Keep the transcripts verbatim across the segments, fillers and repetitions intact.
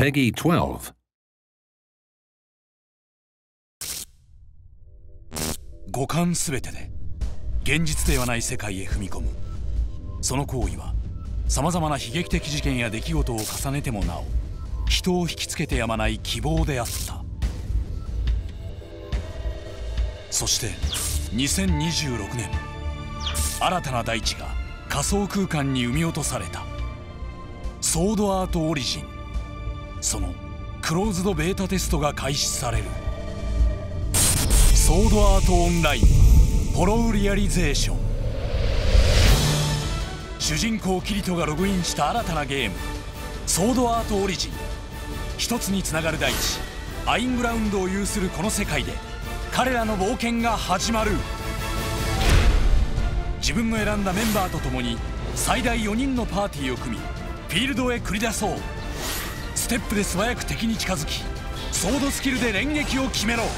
Peggy twelve. 五感すべてで現実ではない世界へ踏み込む。その行為はさまざまな悲劇的事件や出来事を重ねてもなお人を引きつけてやまない希望であった。そしてにせんにじゅうろくねん、新たな大地が仮想空間に生み落とされた。ソードアートオリジン、そのクローズドベータテストが開始される。ソードアートオンラインホローリアリゼーション。主人公キリトがログインした新たなゲームソードアートオリジン。一つにつながる大地アイングラウンドを有するこの世界で彼らの冒険が始まる。自分の選んだメンバーと共に最大よにんのパーティーを組みフィールドへ繰り出そう。ステップで素早く敵に近づきソードスキルで連撃を決めろ。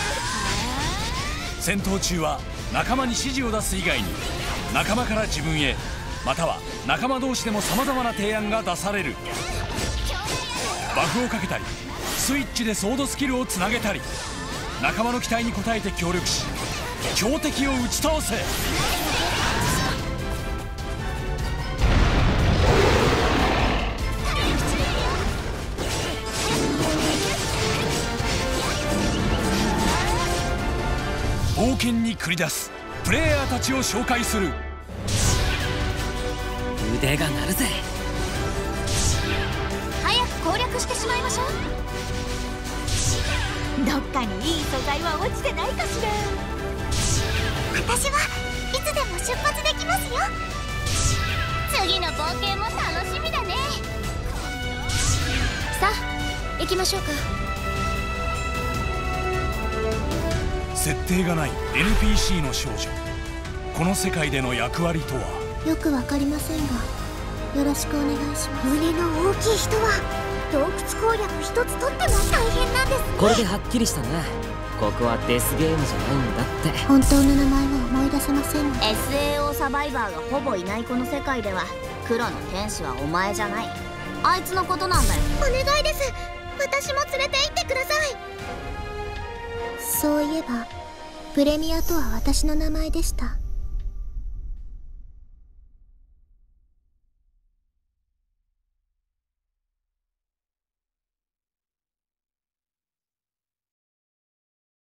戦闘中は仲間に指示を出す以外に仲間から自分へまたは仲間同士でもさまざまな提案が出される。バフをかけたりスイッチでソードスキルをつなげたり仲間の期待に応えて協力し強敵を打ち倒せ。冒険に繰り出すプレイヤーたちを紹介する。 腕が鳴るぜ。 早く攻略してしまいましょう。どっかにいい素材は落ちてないかしら。私はいつでも出発できますよ。次の冒険も楽しみだね。さあ行きましょうか。 設定がない エヌピーシー の少女、この世界での役割とは。 よくわかりませんがよろしくお願いします。胸の大きい人は洞窟攻略一つ取っても大変なんですね。 これではっきりしたね。ここはデスゲームじゃないんだって。 本当の名前は思い出せませんね。 エスエーオー サバイバーがほぼいないこの世界では黒の天使はお前じゃない。あいつのことなんだよ。 お願いです。私も連れて行ってください。そういえばプレミアとは私の名前でした。